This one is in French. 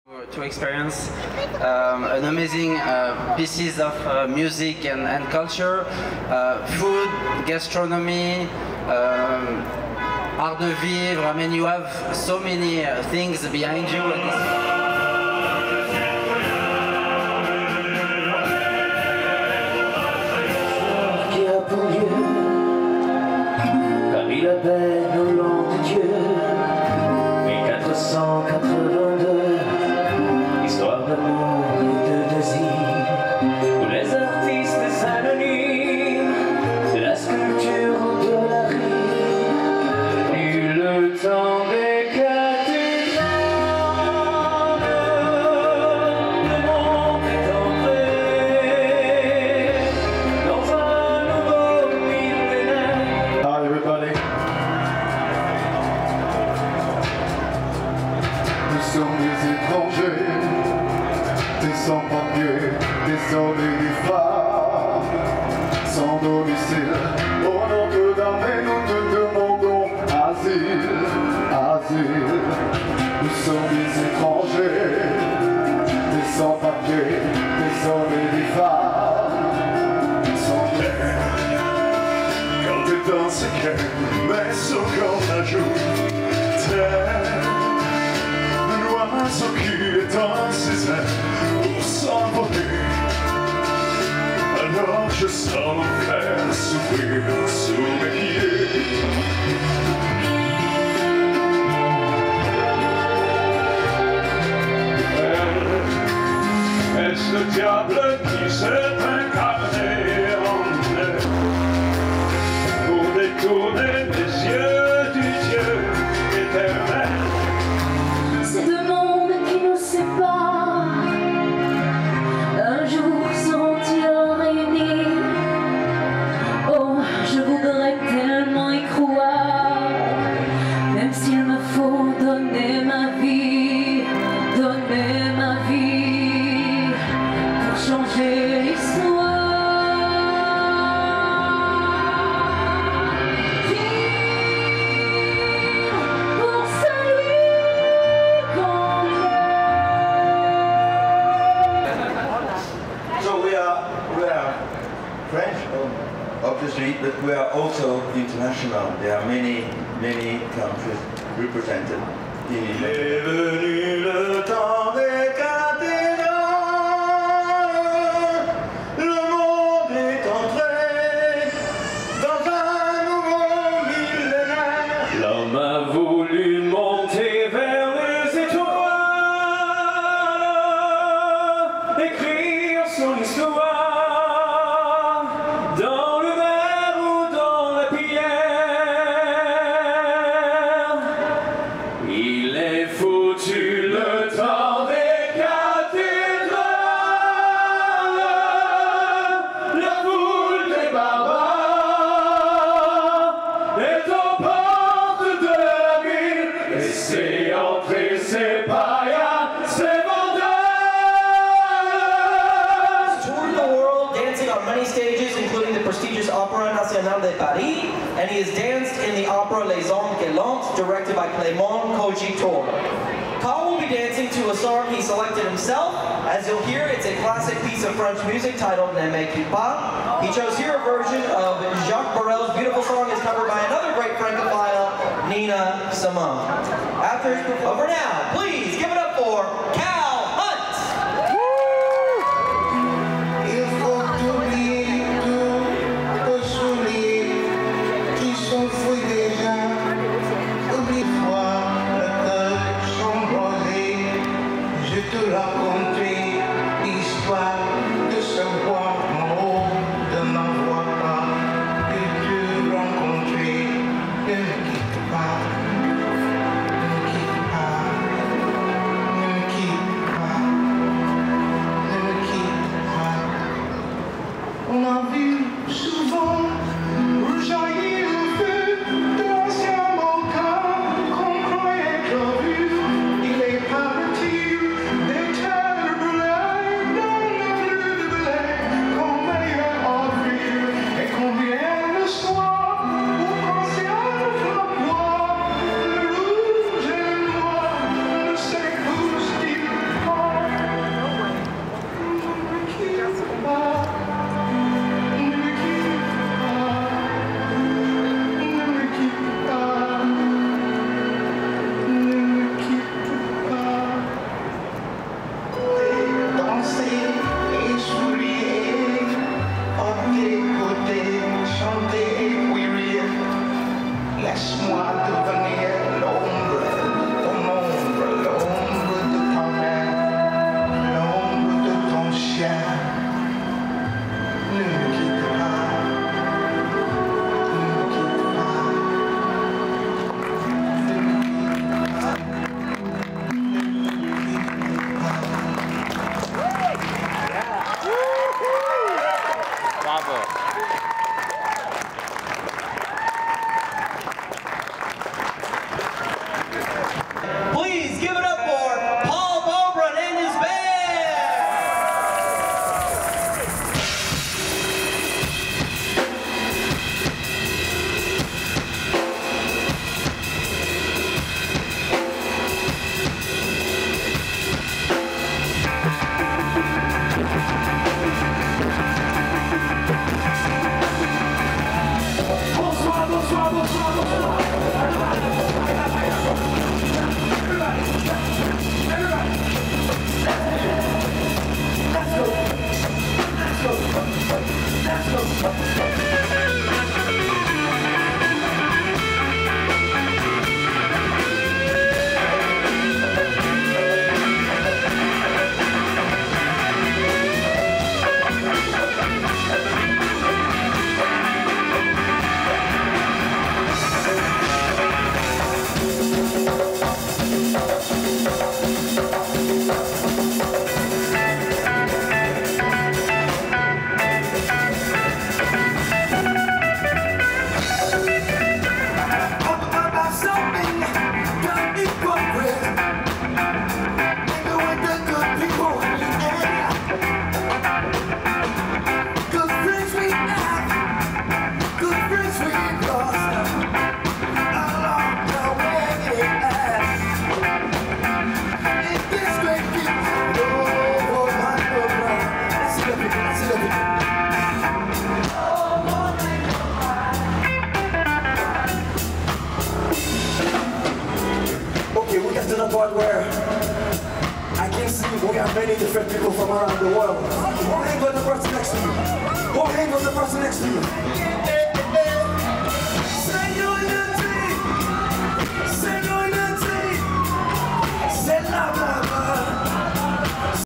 To experience an amazing pieces of music and culture, food, gastronomy, art de vivre. I mean, you have so many things behind you. Qui a pour lieu Paris la belle au long de Dieu 1482. Histoire d'amour et de désir, où les artistes anonymes de la sculpture ou de la rime, et le temps des cathédrales, le monde est entré dans un nouveau millénaire. Hi everybody. Nous sommes des étrangers, des sans-papiers, des hommes et des femmes, sans domicile. Au Notre-Dame, nous te demandons asile, asile. Nous sommes des étrangers, des sans-papiers, des hommes et des femmes, sans terre. Quand t'es dans ces quais, mais sauf quand la joue, terre. L'oiseau qui est dans ses ailes pour s'envoler. Alors je sens l'enfer s'ouvrir sous mes pieds. Est-ce le diable qui s'est incarné en elle pour détourner les yeux du Dieu éternel? Ces deux mondes qui nous séparent, un jour seront-ils réunis? Oh, je voudrais tellement y croire, même s'il me faut donner ma vie pour changer l'histoire. French, obviously, but we are also international. There are many countries represented. Il est venu le temps des cathédrales, le monde est entré dans un nouveau millénaire. L'homme a voulu monter vers les étoiles, écrire son histoire. Dans le verre ou dans la pierre, il est foutu le temps des cathédrales, la foule des barbares est aux portes de la ville, et c'est entrer ces païens, ces vandales. Toured the world, dancing on many stages, including the prestigious Opéra National de Paris, and he has danced in the opera Les Hommes Galants, directed by Clément Cogitor. Carl will be dancing to a song he selected himself. As you'll hear, it's a classic piece of French music titled Ne me quitte pas. He chose here a version of Jacques Brel's beautiful song is covered by another great Francophile, Nina Simone. After his performance, over now, please give it up for Cal Hunt! Il faut oublier tous vos souvenirs qui s'enfuient déjà. Oublie-toi le cœur chambrosé. Je te raconterai l'histoire de ce bois en haut de n'en vois pas que tu rencontrais. Ne me quitte pas, ne me quitte pas, ne me quitte pas, ne me quitte pas. On a vu souvent rejaillir le feu de l'ancien volcan qu'on croyait clos. Il est parti des terres brûlées dans le bleu de blé qu'on meilleur avril et qu'on vient le soir pour penser à notre bois Laisse-moi devenir l'ombre de ton ombre, l'ombre de ta main, l'ombre de ton chien. Ne me quitte pas, ne me quitte pas, ne me quitte pas, ne me quitte pas. Bravo. Please give it up for Paul Bobron and his band! Bonsoir, bonsoir, bonsoir, bonsoir. Okay, we get to the part where I can see we have many different people from around the world. Who hang with the person next to you? Who hang with the person next to you?